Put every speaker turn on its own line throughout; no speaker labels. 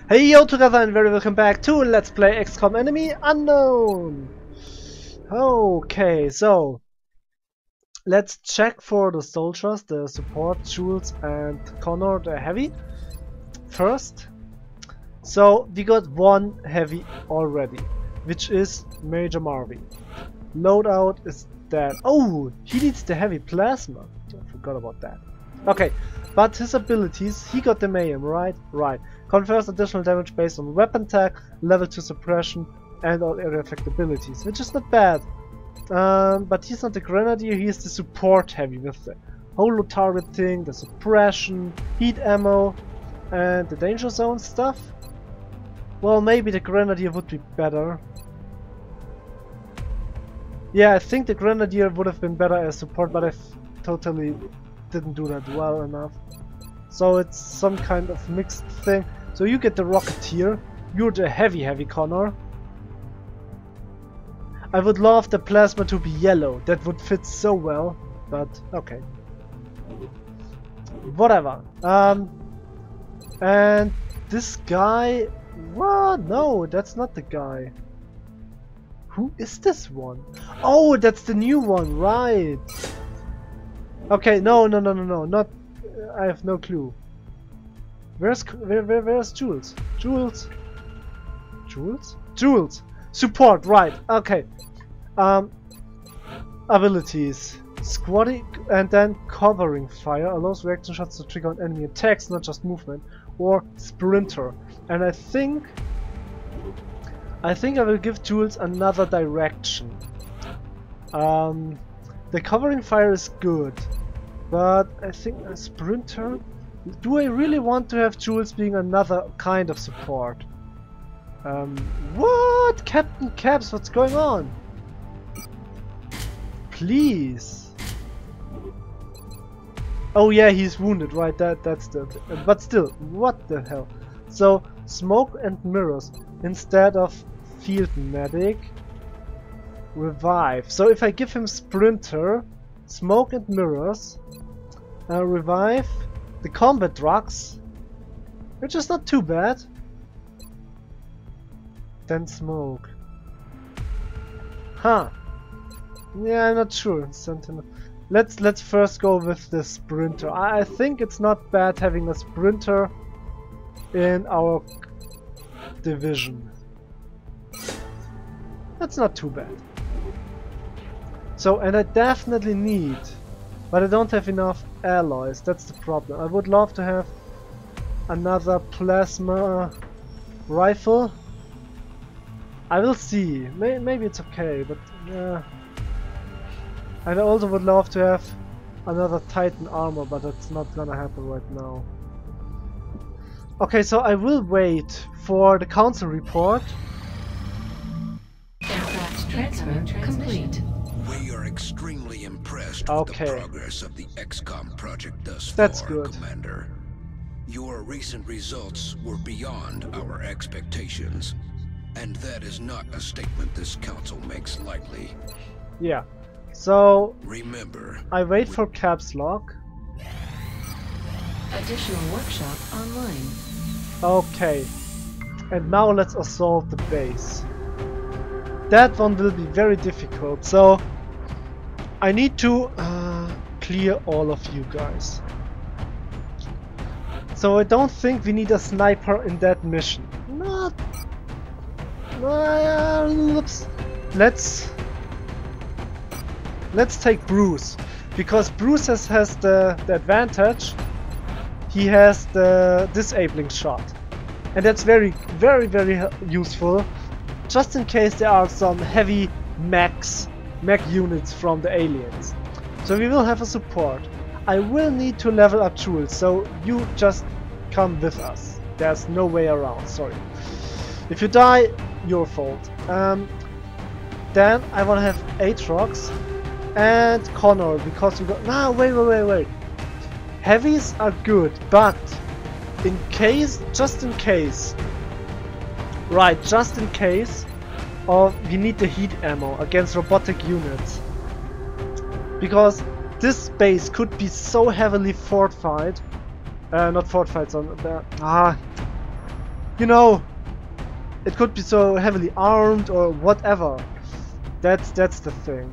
Hey yo together and very welcome back to Let's Play XCOM Enemy Unknown! Okay, so let's check for the soldiers, the support, Jules and Connor, the heavy first. So we got one heavy already, which is Major Marvin. Loadout is dead. Oh, he needs the heavy plasma. I forgot about that. Okay, but his abilities, he got the mayhem, right? Right. Confers additional damage based on weapon attack, level 2 suppression, and all area effect abilities, which is not bad. But he's not the grenadier, he is the support heavy with the holo targeting, the suppression, heat ammo, and the danger zone stuff. Well, maybe the grenadier would be better. Yeah, I think the grenadier would have been better as support, but I totally didn't do that well enough. So it's some kind of mixed thing. So you get the Rocketeer, you're the heavy Connor. I would love the plasma to be yellow, that would fit so well, but okay. Whatever. And this guy, what? No, that's not the guy. Who is this one? Oh, that's the new one, right. Okay, no, not, I have no clue. Where's Jules? Jules? Support, right, okay. Abilities. Squatting and then covering fire allows reaction shots to trigger on enemy attacks, not just movement. Or sprinter. And I think I will give Jules another direction. The covering fire is good, but I think a sprinter. Do I really want to have Jules being another kind of support? What? Captain Caps, what's going on? Please. Oh yeah, he's wounded, right? That's the. But still, what the hell? So smoke and mirrors instead of field medic. Revive. So if I give him sprinter, smoke and mirrors, revive. The combat drugs, which is not too bad. Then smoke. Huh. Yeah, I'm not sure. Let's first go with the sprinter. I think it's not bad having a sprinter in our division. That's not too bad. So, and I definitely need, but I don't have enough alloys, that's the problem. I would love to have another plasma rifle. I will see. Maybe it's okay, but yeah. And I also would love to have another Titan armor, but that's not gonna happen right now. Okay, so I will wait for the council report.
Aircraft transfer complete.
We are extremely impressed with the progress of the XCOM project thus far,
That's good.
Commander. Your recent results were beyond our expectations, and that is not a statement this council makes lightly.
Yeah. So
remember,
I wait for caps lock.
Additional workshop online.
Okay. And now let's assault the base. That one will be very difficult, so I need to clear all of you guys. So I don't think we need a sniper in that mission. Not. Let's take Bruce, because Bruce has the advantage. He has the disabling shot, and that's very useful. Just in case there are some heavy mech units from the aliens. So we will have a support. I will need to level up Jules, so you just come with us. There's no way around, sorry. If you die, your fault. Then I want to have Aatrox and Connor, because you got... No, wait. Heavies are good, but in case, just in case, we need the heat ammo against robotic units. Because this base could be so heavily fortified. Not fortified, so You know, it could be so heavily armed or whatever. That's the thing.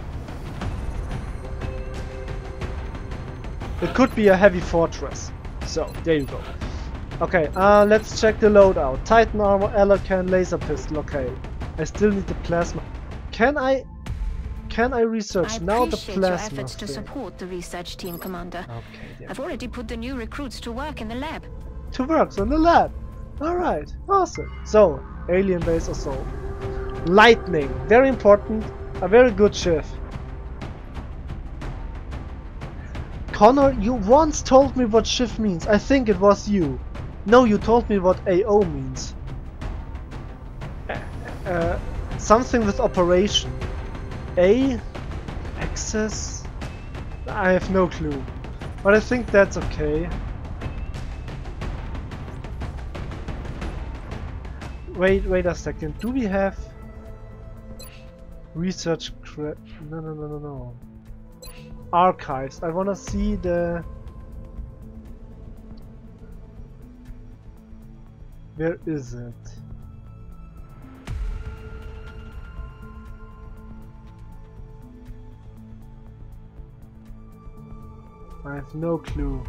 It could be a heavy fortress. So, there you go. Okay, let's check the loadout. Titan armor, Elocan, laser pistol. Okay, I still need the plasma. Can I research now the plasma
your efforts
thing?
to support the research team, Commander.
Okay,
I've already put the new recruits to work in the lab.
to work on the lab. Alright, awesome. So, alien base assault. Lightning, very important. A very good shift. Connor, you once told me what shift means. I think it was you. No, you told me what AO means. Something with operation. A? Access? I have no clue. But I think that's okay. Wait a second. Do we have research no. Archives. I wanna see the... Where is it? I have no clue.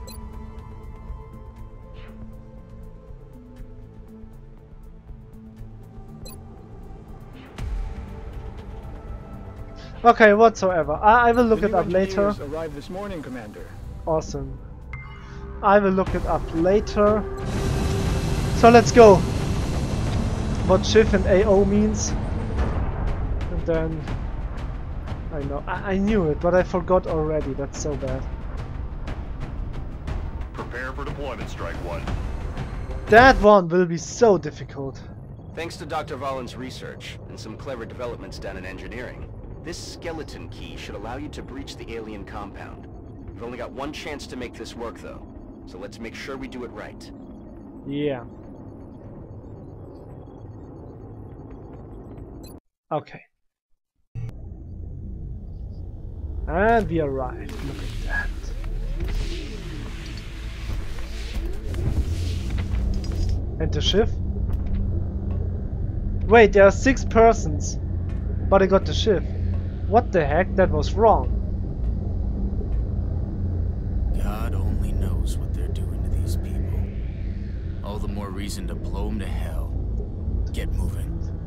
Okay, whatsoever. I will look it up later.
Arrived this morning, Commander.
Awesome. I will look it up later. So let's go. What shift and AO means. And then... I know. I knew it, but I forgot already. That's so bad.
Prepare for deployment, Strike One.
That one will be so difficult.
Thanks to Dr. Vollen's research and some clever developments done in engineering, this skeleton key should allow you to breach the alien compound. We've only got one chance to make this work, though, so let's make sure we do it right.
Yeah. Okay. And we arrived. Look at that. And the shift? Wait, there are 6 persons. But I got the shift. What the heck? That was wrong.
God only knows what they're doing to these people. All the more reason to blow them to hell. Get moving.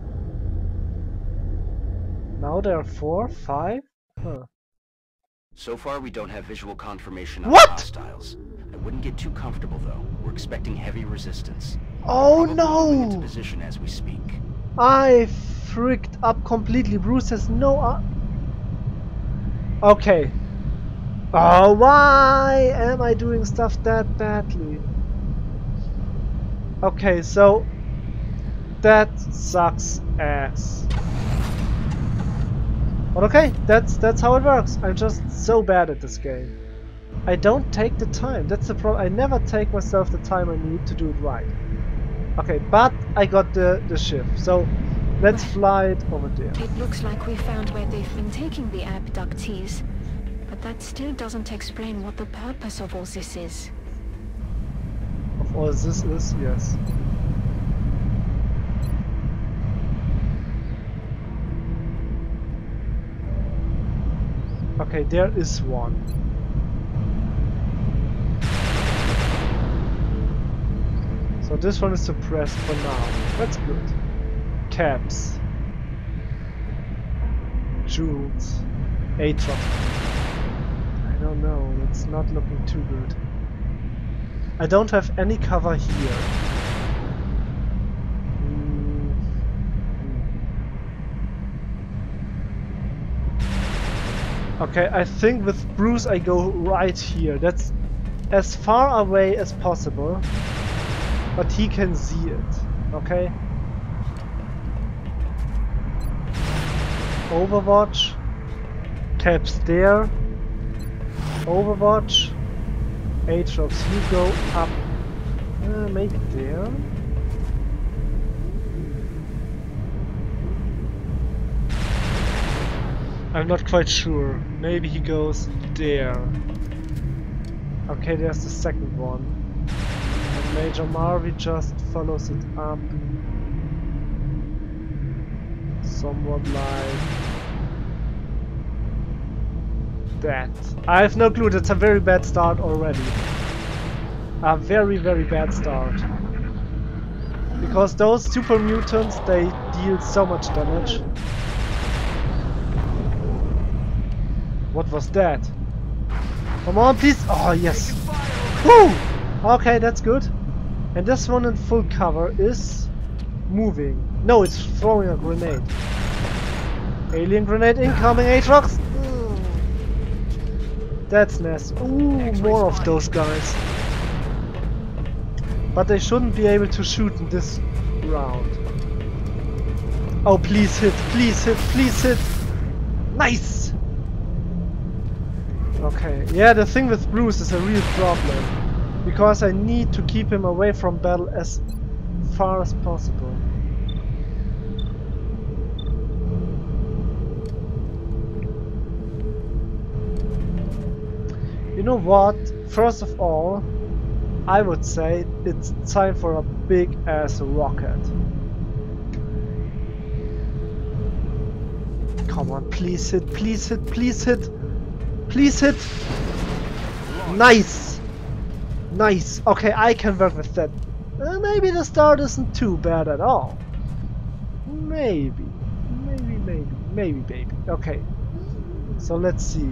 Now there are 4, 5? Huh.
So far, we don't have visual confirmation on
What?
hostiles. I wouldn't get too comfortable, though. We're expecting heavy resistance.
Oh
Probably moving into
no!
position as we speak.
I freaked up completely. Bruce has no... Okay. Oh, why am I doing stuff that badly? Okay, so... That sucks ass. But okay, that's how it works. I'm just so bad at this game. I don't take the time. That's the problem. I never take myself the time I need to do it right. Okay, but I got the shift. So let's fly it over there.
It looks like we found where they've been taking the abductees. But that still doesn't explain what the purpose of all this is.
Of all this is, yes. Okay, there is one. So this one is suppressed for now. That's good. Caps. Jewels. Atron. I don't know, it's not looking too good. I don't have any cover here. Okay, I think with Bruce I go right here. That's as far away as possible. But he can see it. Okay? Overwatch. Caps there. Overwatch. Aatrox, you go up. Maybe there. I'm not quite sure. Maybe he goes there. Okay, there's the second one. And Major Marvy just follows it up. Somewhat like that. I have no clue, that's a very bad start already. A very, very bad start. Because those super mutants, they deal so much damage. What was that? Come on, please! Oh, yes! Woo! Okay, that's good. And this one in full cover is moving. No, it's throwing a grenade. Alien grenade incoming, Aatrox! That's nasty. Ooh, more of those guys. But they shouldn't be able to shoot in this round. Oh, please hit, please hit, please hit! Nice! Okay, yeah, the thing with Bruce is a real problem. Because I need to keep him away from battle as far as possible. You know what? First of all, I would say it's time for a big ass rocket. Come on, please hit, please hit, please hit, please hit. Nice! Nice! Okay, I can work with that. Maybe the start isn't too bad at all. Maybe. Maybe. Okay. So let's see.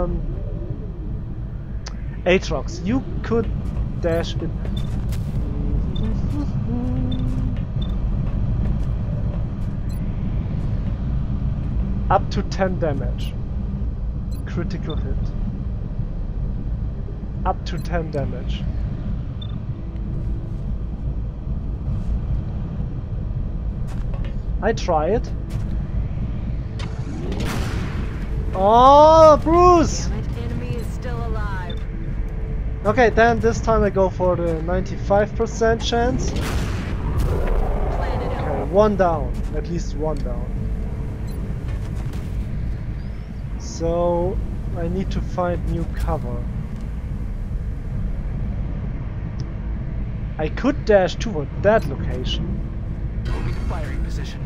Aatrox, you could dash it. Up to 10 damage. Critical hit. Up to 10 damage. I try it. Oh, Bruce!
Damn it, enemy is still alive.
Okay, then this time I go for the 95% chance. Okay, one down. At least one down. So I need to find new cover. I could dash toward that location.
Moving to firing position.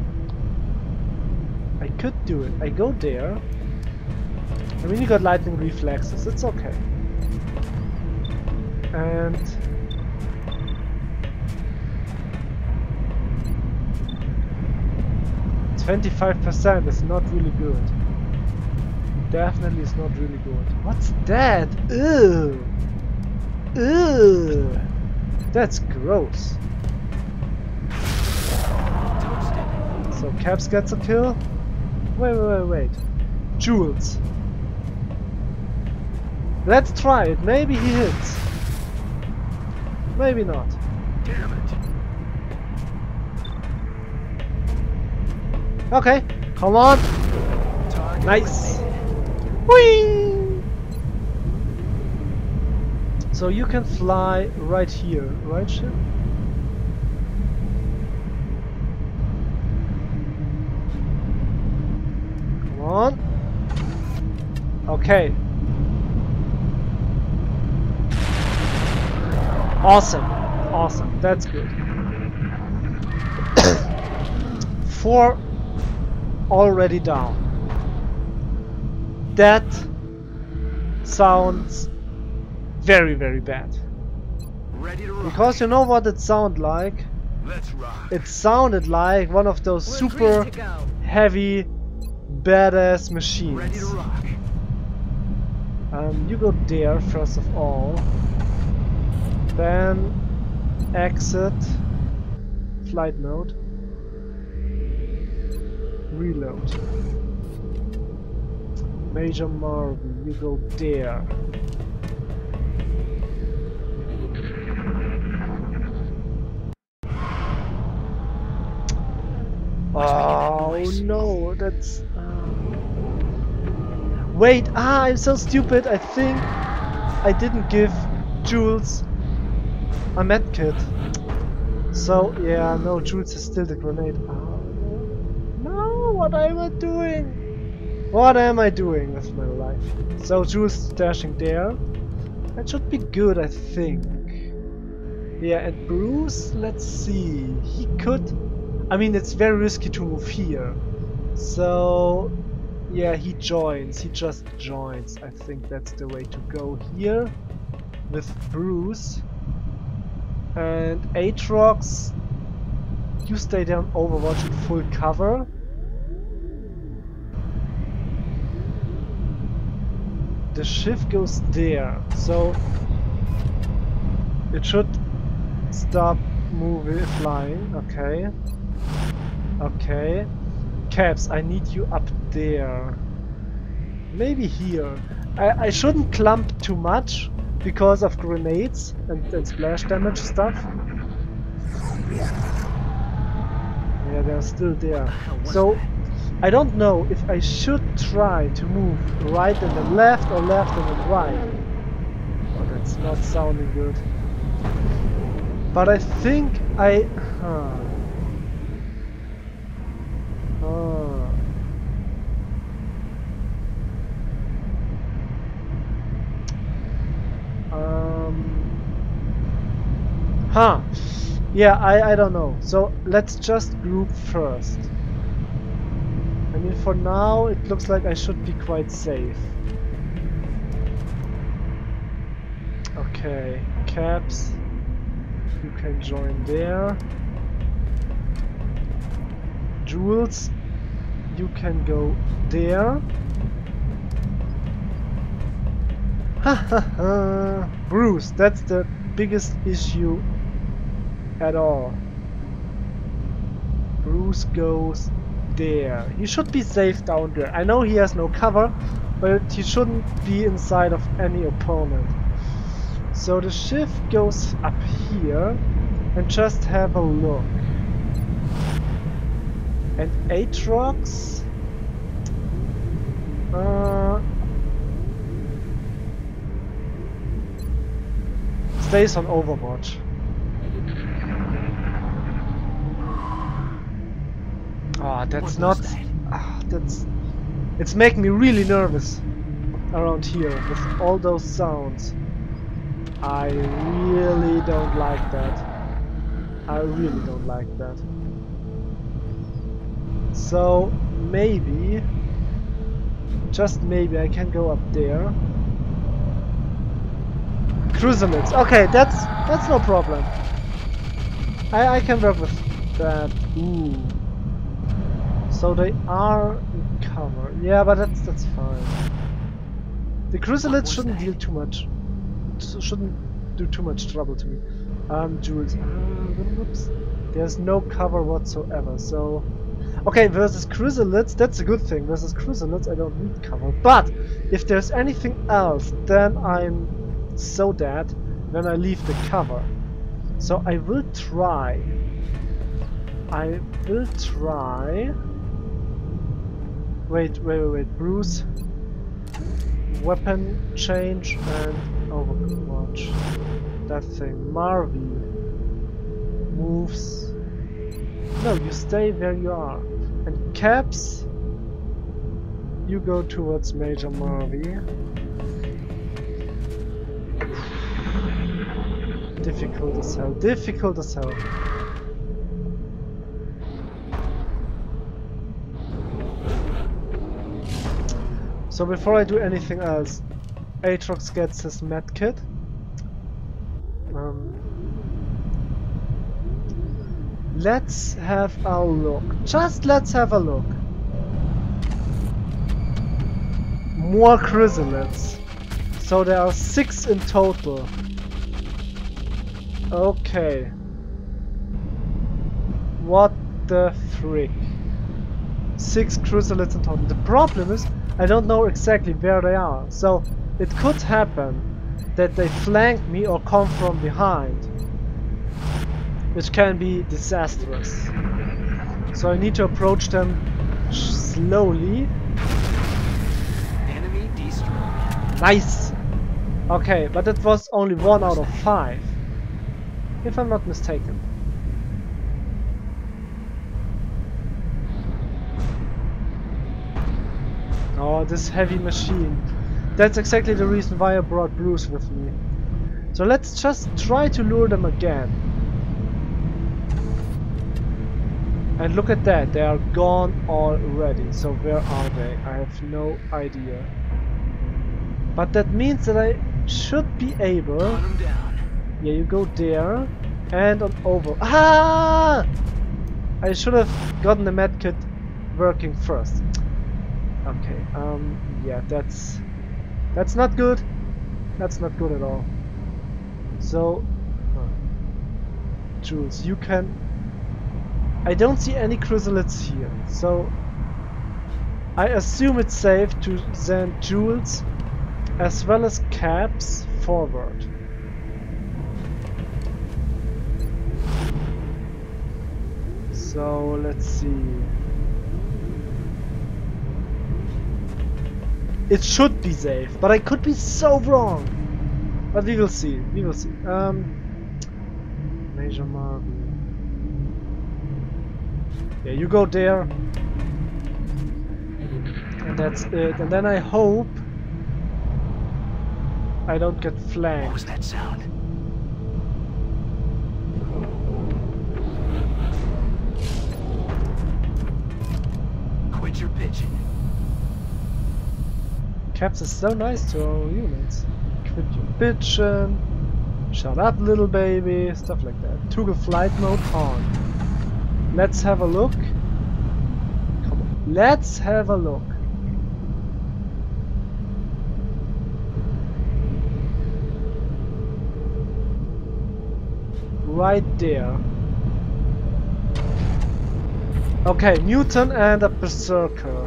I could do it. I go there. I mean, you got lightning reflexes. It's okay. And 25% is not really good. Definitely is not really good. What's that? Ew. Ew. That's gross. So Caps gets a kill. Wait. Jules. Let's try it. Maybe he hits. Maybe not.
Damn it.
Okay. Come on.
Target
Nice. Whee! So you can fly right here, right, ship? Come on. Okay. Awesome. That's good. 4 already down. That sounds very, very bad.
Ready to rock.
Because you know what it sounded like?
Let's rock.
It sounded like one of those
We're
super
green to go.
heavy, badass machines.
Ready to rock.
You go there first of all. Then exit. Flight mode. Reload. Major Marvin, you go there. Oh no, that's... Wait, I'm so stupid. I think I didn't give Jules a medkit. So, yeah, no, Jules is still the grenade. No, what am I doing? What am I doing with my life? So Jules is dashing there. That should be good, I think. Yeah, and Bruce, let's see. He could... I mean, it's very risky to move here. So... yeah, he joins. He just joins. I think that's the way to go here. With Bruce. And Aatrox, you stay there on Overwatch in full cover. The shift goes there, so it should stop moving, flying. Okay. Okay. Caps, I need you up there. Maybe here. I shouldn't clump too much because of grenades and splash damage stuff. Yeah, they're still there. So I don't know if I should try to move right and then left or left and then right. Oh, that's not sounding good. But I think I... Yeah, I don't know. So let's just group first. I mean, for now it looks like I should be quite safe. Okay, Caps, you can join there. Jules, you can go there. Hahaha. Bruce, that's the biggest issue at all. Bruce goes there. He should be safe down there. I know he has no cover, but he shouldn't be inside of any opponent. So the shift goes up here and just have a look. And Aatrox stays on Overwatch. Ah, that's not... that's... It's making me really nervous around here with all those sounds. I really don't like that. I really don't like that. So maybe, just maybe, I can go up there. Cruisalids. Okay, that's no problem. I can work with that. Ooh. So they are in cover. Yeah, but that's fine. The Cruisalids shouldn't deal too much. Shouldn't do too much trouble to me. Jules. Oops. There's no cover whatsoever. So, okay, versus Cruisalids, that's a good thing. Versus Cruisalids, I don't need cover. But if there's anything else, then I'm so dead when I leave the cover. So I will try. Wait, Bruce. Weapon change and Overwatch. That thing. Marvy moves. No, you stay where you are. And Caps, you go towards Major Marvy. Difficult as hell. Difficult as hell. So before I do anything else, Aatrox gets his medkit. Let's have a look. Just let's have a look. More Chrysalids. So there are 6 in total. Okay. What the frick? 6 Chrysalids in total. The problem is, I don't know exactly where they are. So it could happen that they flank me or come from behind, which can be disastrous. So I need to approach them slowly.
Enemy destroyed.
Nice! Okay, but it was only 1 out of 5. If I'm not mistaken. Oh, this heavy machine. That's exactly the reason why I brought Bruce with me. So let's just try to lure them again. And look at that, they are gone already. So where are they? I have no idea. But that means that I should be able... Yeah, you go there. And on over. Ah! I should have gotten the medkit working first. Okay, yeah, that's not good. That's not good at all. So, Jules, you can... I don't see any chrysalids here, so I assume it's safe to send Jules as well as Caps forward. So let's see. It should be safe, but I could be so wrong. But we will see. We will see. Major Marvel. Yeah, you go there. And that's it. And then I hope I don't get flanked.
What was that sound? Quit your bitching.
Caps is so nice to our units. Quit your bitchin'. Shut up, little baby. Stuff like that. Toggle flight mode on. Let's have a look. Come on. Let's have a look. Right there. Okay, mutant and a berserker.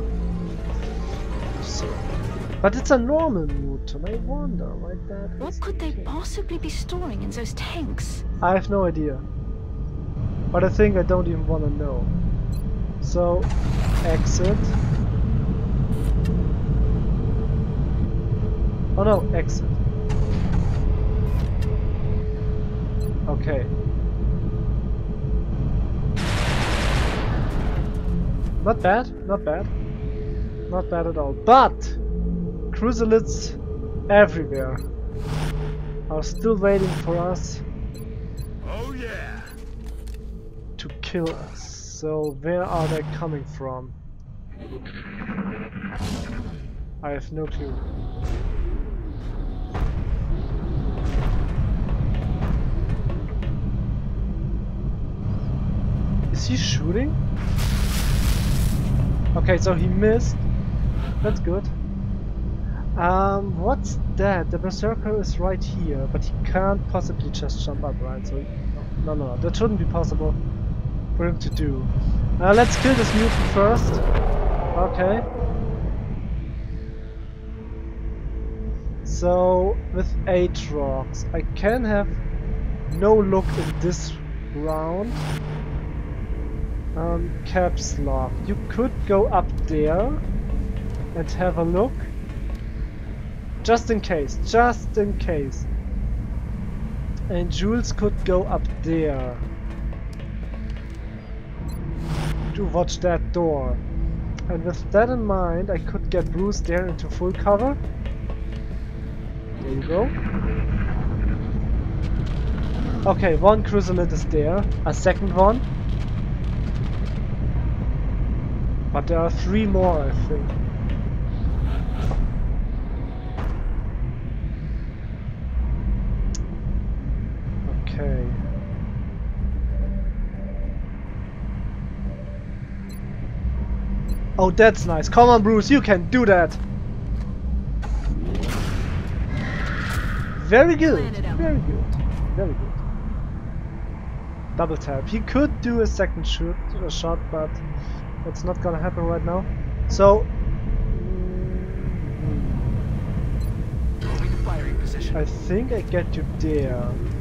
But it's a normal mutant. I wonder why that is.
What could they possibly be storing in those tanks?
I have no idea. But I think I don't even want to know. So, exit. Oh no, exit. Okay. Not bad, not bad. Not bad at all. But chrysalids everywhere are still waiting for us.
Oh yeah.
To kill us. So where are they coming from? I have no clue. Is he shooting? Okay, so he missed. That's good. What's that? The berserker is right here, but he can't possibly just jump up, right? So no, that shouldn't be possible for him to do. Let's kill this mutant first. Okay. So with Aatrox, I can have no look in this round. Caps lock. You could go up there and have a look. Just in case, just in case. And Jules could go up there. To watch that door. And with that in mind, I could get Bruce there into full cover. There you go. Okay, one chrysalid is there. A second one. But there are 3 more, I think. Okay. Oh, that's nice. Come on, Bruce, you can do that. Very good. Very good. Very good. Double tap. He could do a second shot, but that's not gonna happen right now. So I think I get you there.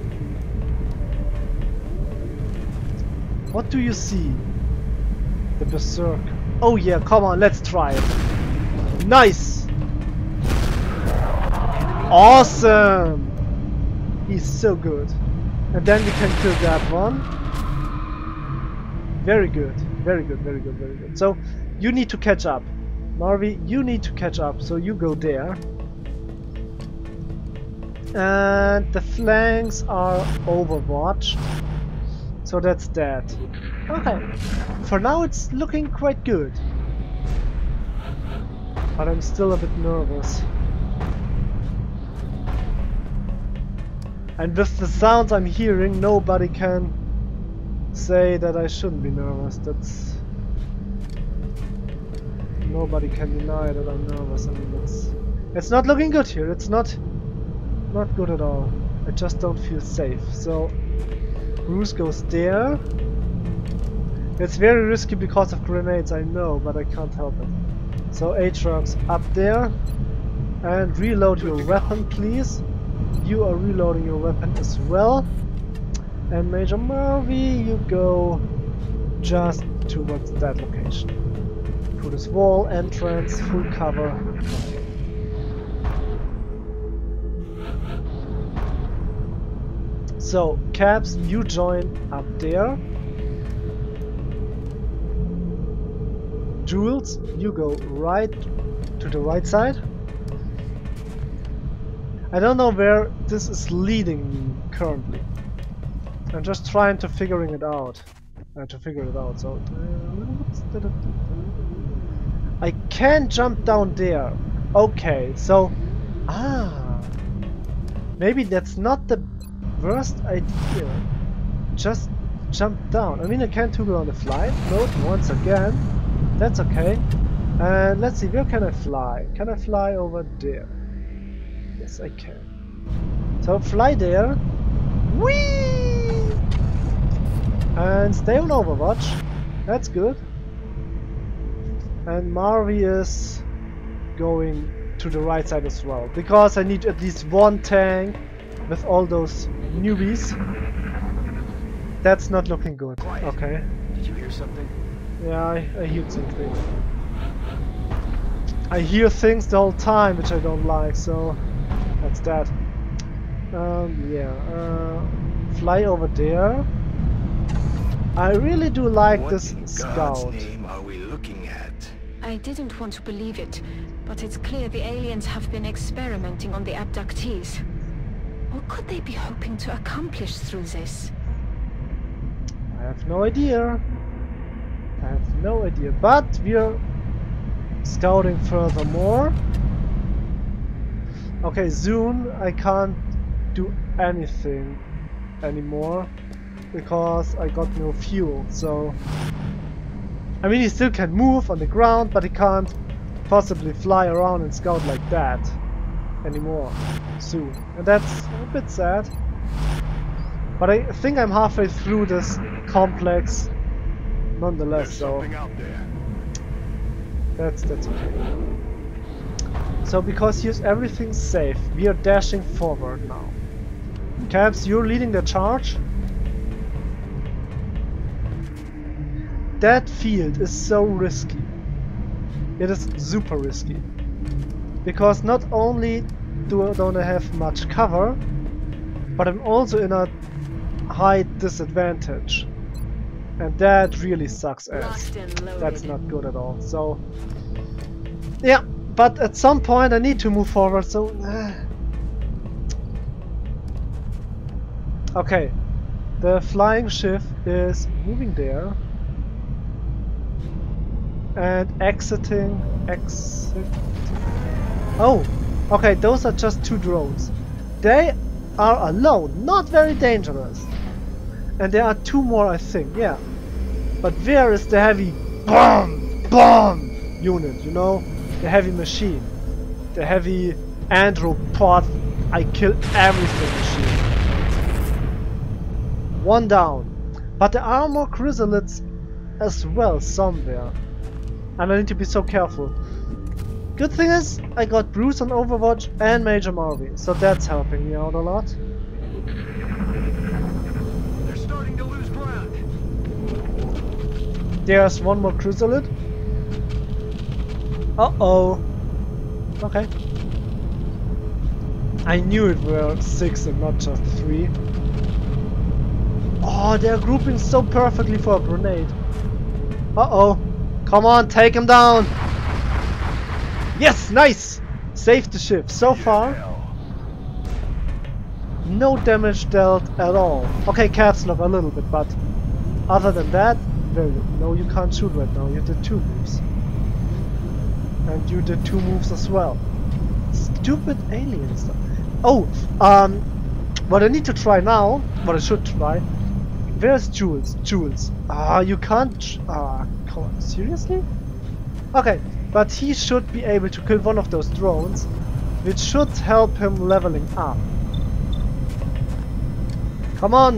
What do you see? The berserker. Oh yeah, come on, let's try it. Nice! Awesome! He's so good. And then we can kill that one. Very good. Very good, very good, very good. So, you need to catch up. Marvy, you need to catch up, so you go there. And the flanks are overwatched. So that's that. Okay. For now it's looking quite good. But I'm still a bit nervous. And with the sounds I'm hearing, nobody can say that I shouldn't be nervous. That's... Nobody can deny that I'm nervous. I mean, it's not looking good here. It's not good at all. I just don't feel safe. So Bruce goes there. It's very risky because of grenades, I know, but I can't help it. So Aatrox up there. And reload your weapon, please. You are reloading your weapon as well. And Major Marvy, you go just towards that location. Through this wall, entrance, full cover. So, Caps, you join up there. Jules, you go right to the right side. I don't know where this is leading me currently. I'm just trying to figure it out. So I can jump down there. Okay, so maybe that's not the worst idea. Just jump down. I mean, I can toggle on the flight mode once again. That's okay. And let's see, where can I fly? Can I fly over there? Yes, I can. So fly there. Whee! And stay on Overwatch. That's good. And Marvy is going to the right side as well, because I need at least one tank with all those newbies. That's not looking good.
Quiet.
Okay.
Did you hear something?
Yeah, I hear something. I hear things the whole time which I don't like, so that's that. Fly over there. I really do like this scout.
What in God's name are we looking at?
I didn't want to believe it, but it's clear the aliens have been experimenting on the abductees. What could they be hoping to accomplish through this?
I have no idea. But we're scouting furthermore. Okay, soon I can't do anything anymore because I got no fuel. So I mean, he still can move on the ground, but he can't possibly fly around and scout like that anymore soon, and that's a bit sad. But I think I'm halfway through this complex nonetheless, so that's okay. So because here's everything safe, we are dashing forward now. Caps, you're leading the charge. That field is so risky. It is super risky. Because not only don't I have much cover, but I'm also in a high disadvantage. And that really sucks ass. That's not good at all. So yeah, but at some point I need to move forward, so okay. The flying ship is moving there and exiting. Oh, okay, those are just two drones. They are alone, not very dangerous. And there are two more, I think, yeah. But where is the heavy bomb unit, you know? The heavy machine. The heavy andropod, I kill everything machine. One down. But there are more chrysalids as well somewhere. And I need to be so careful. Good thing is, I got Bruce on Overwatch and Major Marvy, so that's helping me out a lot.
They're starting to lose ground.
There's one more chrysalid. Uh-oh. Okay. I knew it were 6 and not just 3. Oh, they're grouping so perfectly for a grenade. Uh-oh. Come on, take him down! Yes, nice! Saved the ship so far. No damage dealt at all. Okay, caps lock a little bit, but other than that, very good. No, you can't shoot right now. You did 2 moves. And you did 2 moves as well. Stupid alien stuff. Oh, what I need to try now, what I should try. Where's Jules? Jules. You can't. Come on, seriously? Okay, but he should be able to kill one of those drones, which should help him leveling up. Come on!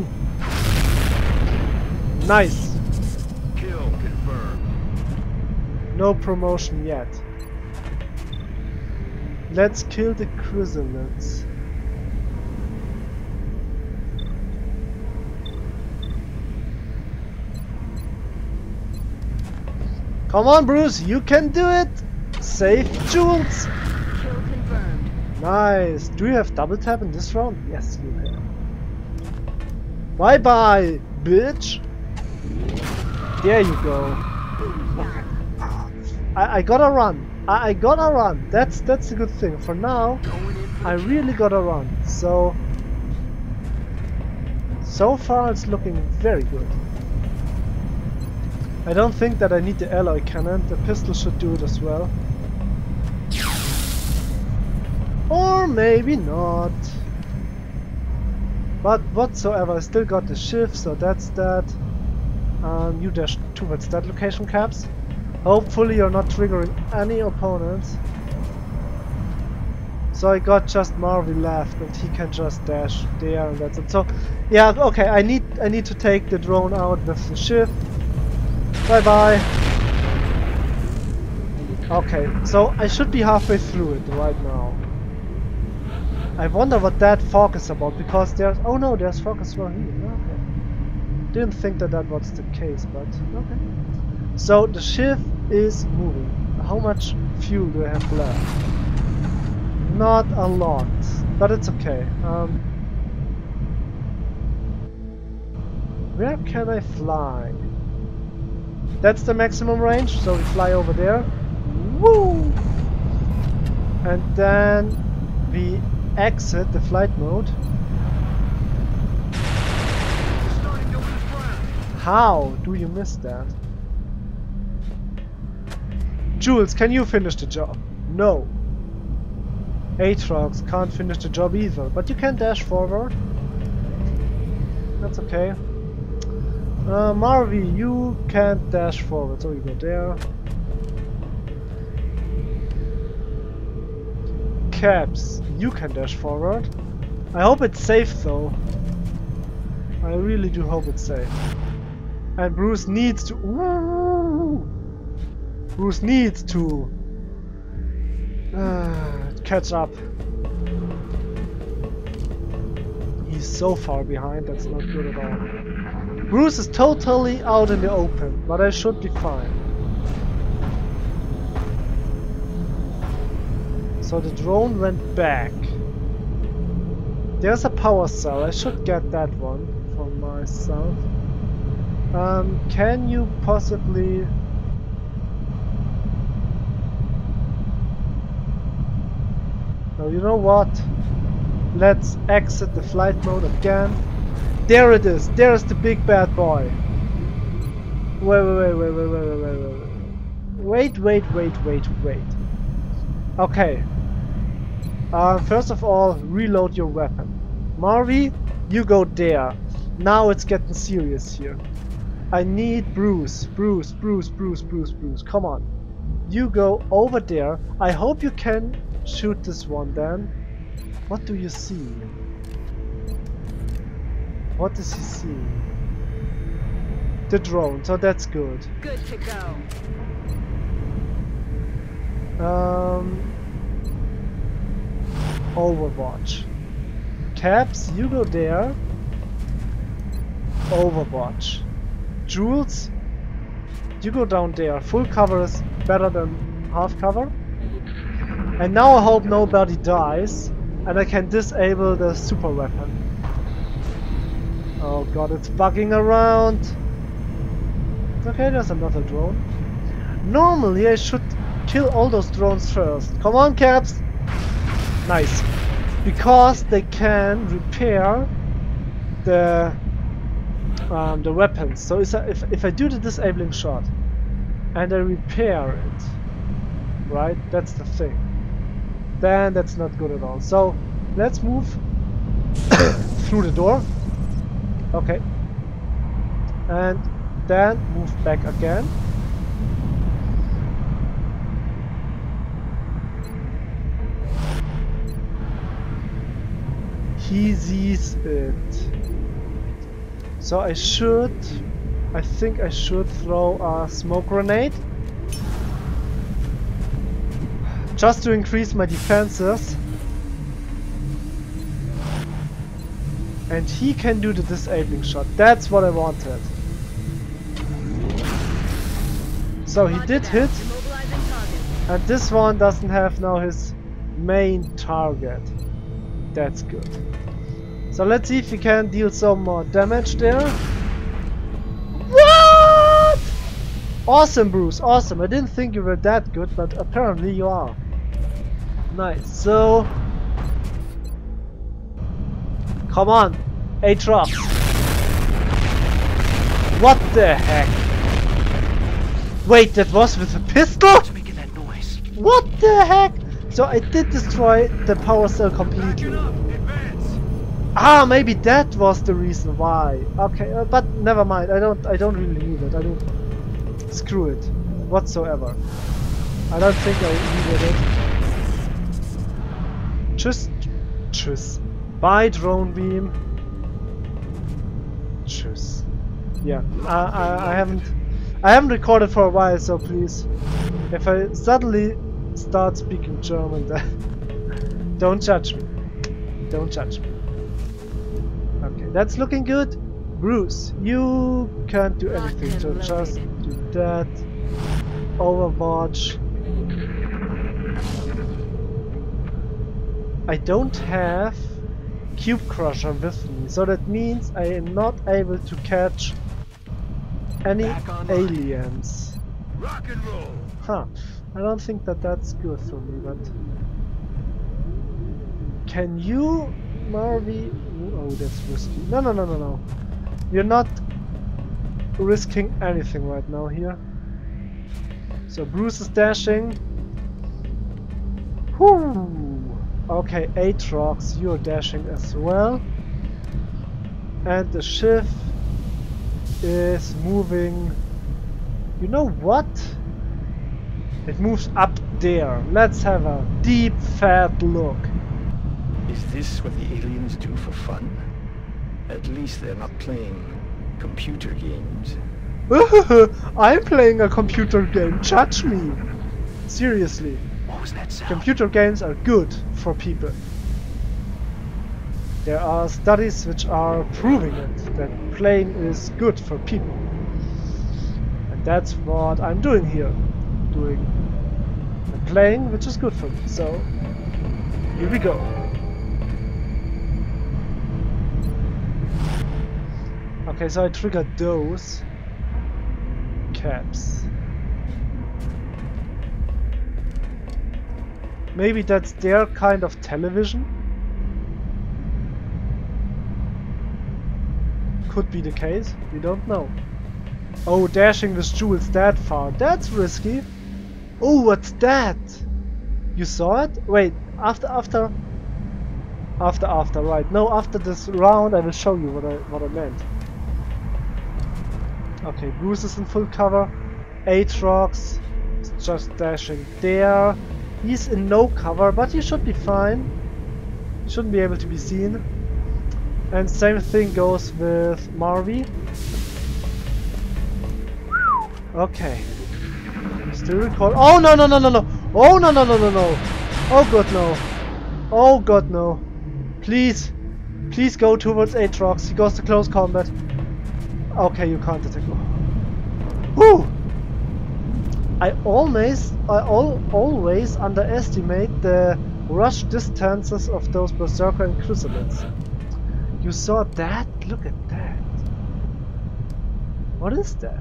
Nice!
Kill confirmed.
No promotion yet. Let's kill the chrysalids. Come on, Bruce, you can do it! Save Jules!
Kill confirmed.
Nice! Do you have double tap in this round? Yes, you have. Bye bye, bitch! There you go. I gotta run. I gotta run. That's a good thing. For now, I really gotta run. So far it's looking very good. I don't think that I need the alloy cannon. The pistol should do it as well. Or maybe not. But whatsoever, I still got the shift, so that's that. You dash towards that location, Caps. Hopefully you're not triggering any opponents. So I got just Marvy left, and he can just dash there, and that's it. So yeah, okay, I need to take the drone out with the shift. Bye bye. Okay, so I should be halfway through it right now. I wonder what that fog is about, because there's... Oh no, there's fog as well here. Okay. Didn't think that was the case, but okay. So the ship is moving. How much fuel do I have left? Not a lot, but it's okay. Where can I fly? That's the maximum range, so we fly over there. Woo! And then we exit the flight mode.
Starting to lose ground.
How do you miss that? Jules, can you finish the job? No. Aatrox can't finish the job either, but you can dash forward. That's okay. Marvy, you can't dash forward, so you go there. Caps, you can dash forward. I hope it's safe though. I really do hope it's safe. And Bruce needs to... Bruce needs to... catch up. He's so far behind, that's not good at all. Bruce is totally out in the open, but I should be fine. So the drone went back. There's a power cell, I should get that one for myself. Can you possibly... No, you know what? Let's exit the flight mode again. There it is! There's the big bad boy! Wait. Okay. First of all, reload your weapon. Marvy, you go there. Now it's getting serious here. I need Bruce. Bruce. Come on. You go over there. I hope you can shoot this one then. What do you see? What does he see? The drone, so that's good.
Good to go.
Overwatch. Caps, you go there. Overwatch. Jules, you go down there. Full cover is better than half cover. And now I hope nobody dies and I can disable the super weapon. Oh god, it's bugging around. Okay, there's another drone. Normally I should kill all those drones first. Come on, Caps! Nice. because they can repair the weapons. So if I do the disabling shot and I repair it, right? That's the thing. Then that's not good at all. So let's move through the door. Okay. And then move back again. He sees it. So I think I should throw a smoke grenade. Just to increase my defenses. And he can do the disabling shot. That's what I wanted. So he did hit. And this one doesn't have now his main target. That's good. So let's see if we can deal some more damage there. What? Awesome, Bruce. Awesome. I didn't think you were that good, but apparently you are. Nice. So come on, Aatrox. What the heck? Wait, that was with a pistol?
What's making that noise?
What the heck? So I did destroy the power cell completely.
Advance!
Ah, maybe that was the reason why. Okay, but never mind. I don't really need it. I don't. Screw it, whatsoever. I don't think I needed it. Tschüss. Bye, drone beam. Tschüss. Yeah, I haven't recorded for a while, so please, if I suddenly start speaking German, then don't judge me. Don't judge me. Okay, that's looking good. Bruce, you can't do anything, so just do that. Overwatch. I don't have Cube Crusher with me, so that means I am not able to catch any aliens.
Rock and roll!
Huh. I don't think that that's good for me, but... Can you, Marvy... Oh, that's risky. No. You're not risking anything right now here. So Bruce is dashing. Whoo! Okay, Aatrox, you're dashing as well. And the ship is moving... You know what? It moves up there. Let's have a deep, fat look.
Is this what the aliens do for fun? At least they're not playing computer games.
I'm playing a computer game. Judge me. Seriously.
What was that sound?
Computer games are good for people. There are studies which are proving it, that playing is good for people. And that's what I'm doing here. I'm playing, which is good for me. So, here we go. Okay, so I triggered those caps. Maybe that's their kind of television? Could be the case, we don't know. Oh, dashing with jewels that far, that's risky. Oh, what's that? You saw it? Wait, after, right. No, after this round I will show you what I meant. Okay, Bruce is in full cover. Aatrox is just dashing there. He's in no cover, but he should be fine. He shouldn't be able to be seen. And same thing goes with Marvy. Okay. Still record. Oh no! Oh no! Oh god no! Oh god no! Please go towards Aatrox. He goes to close combat. Okay, you can't attack. Woo! I always underestimate the rush distances of those Berserker and Crucibles. You saw that? Look at that. What is that?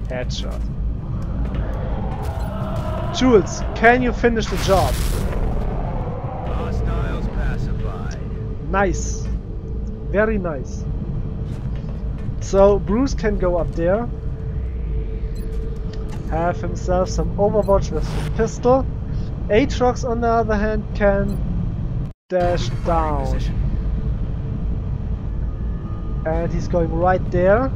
Headshot. Jules, can you finish the job?
Hostiles pacified.
Nice. Very nice. So Bruce can go up there. Have himself some Overwatch with his pistol. Aatrox on the other hand can dash down. And he's going right there.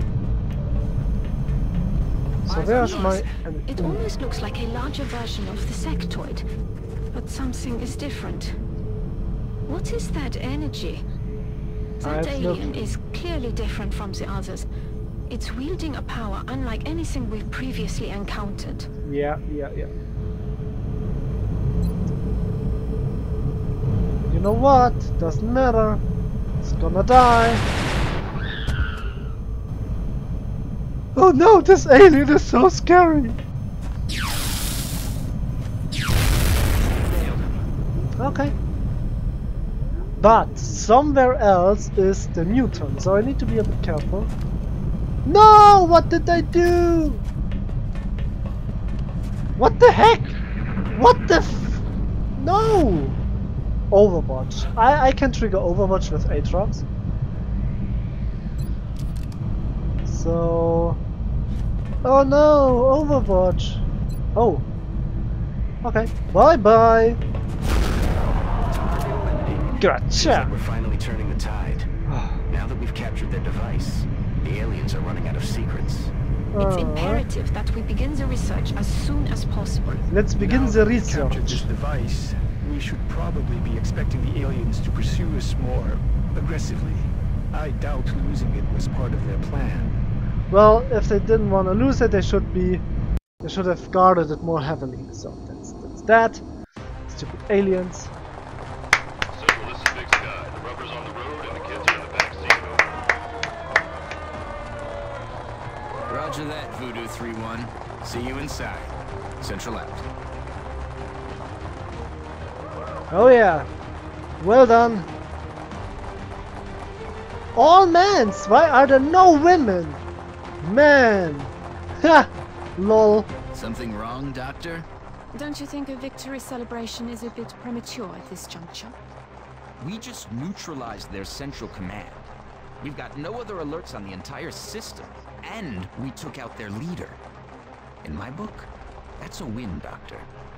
So there's my...
It almost looks like a larger version of the sectoid, but something is different. What is that energy? That alien is clearly different from the others. It's wielding a power unlike anything we've previously encountered.
Yeah. You know what? Doesn't matter. It's gonna die. Oh no, this alien is so scary! Okay. But somewhere else is the mutant, so I need to be a bit careful. No! What did I do? What the heck? What the f... No! Overwatch. I can trigger Overwatch with Aatrox. So... Oh no! Overwatch! Oh. Okay. Bye bye! Gotcha!
We're finally turning the tide. Now that we've captured their device, the aliens are running out of secrets.
It's imperative that we begin the research as soon as possible.
Let's begin the
Captured this
research.
device. We should probably be expecting the aliens to pursue us more aggressively. I doubt losing it was part of their plan.
Well, if they didn't want to lose it, they should have guarded it more heavily. So that's that. Stupid aliens.
Central, this is Big Sky. The rubber's on the road and the kids are in the back seat.
Roger that, Voodoo 3-1. See you inside. Central out.
Oh yeah. Well done. All men's. Why are there no women? Man. Ha. Lol.
Something wrong, Doctor?
Don't you think a victory celebration is a bit premature at this juncture?
We just neutralized their central command. We've got no other alerts on the entire system, and we took out their leader. In my book, that's a win, Doctor.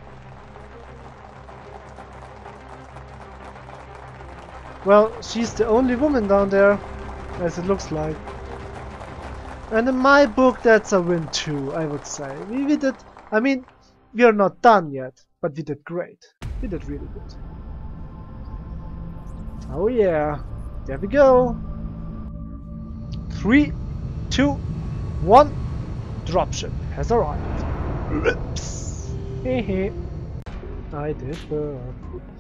Well, she's the only woman down there, as it looks like. And in my book, that's a win too, I would say. We did, I mean, we are not done yet, but we did great. We did really good. Oh yeah, there we go. 3, 2, 1, dropship has arrived. Oops. Hehe. I did burn.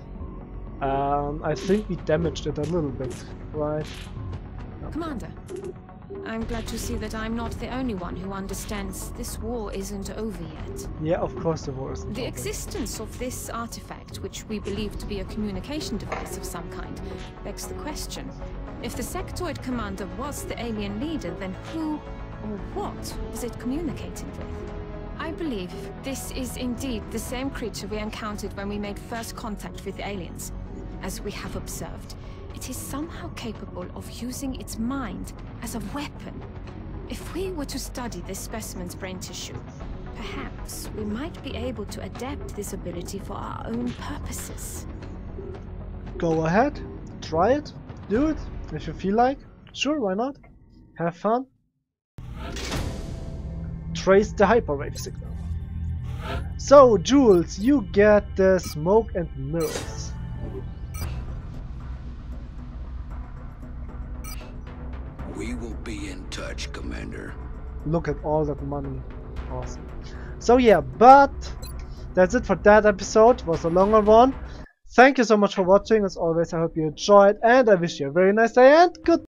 I think we damaged it a little bit, right?
Commander, I'm glad to see that I'm not the only one who understands this war isn't over yet.
Yeah, of course the war isn't
The
over.
existence of this artifact, which we believe to be a communication device of some kind, begs the question. If the sectoid commander was the alien leader, then who or what was it communicating with? I believe this is indeed the same creature we encountered when we made first contact with the aliens. As we have observed, it is somehow capable of using its mind as a weapon. If we were to study this specimen's brain tissue, perhaps we might be able to adapt this ability for our own purposes.
Go ahead, try it, do it, if you feel like. Sure, why not? Have fun. Trace the hyperwave signal. So, Jules, you get the smoke and mirrors.
We will be in touch, Commander.
Look at all that money. Awesome. So yeah, but that's it for that episode. It was a longer one. Thank you so much for watching. As always, I hope you enjoyed, and I wish you a very nice day and goodbye.